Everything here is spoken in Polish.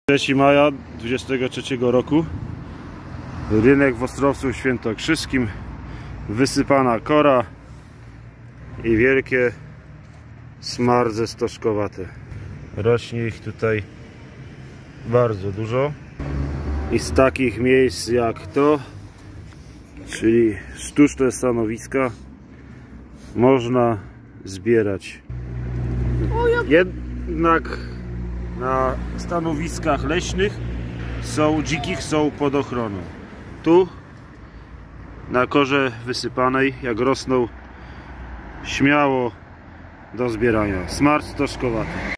3 maja 2023 roku. Rynek w Ostrowcu Świętokrzyskim. Wysypana kora i wielkie smardze stożkowate. Rośnie ich tutaj bardzo dużo. I z takich miejsc jak to, czyli sztuczne stanowiska, można zbierać. Jednak na stanowiskach leśnych dzikich są pod ochroną. Tu na korze wysypanej, jak rosną, śmiało do zbierania. Smart stożkowaty.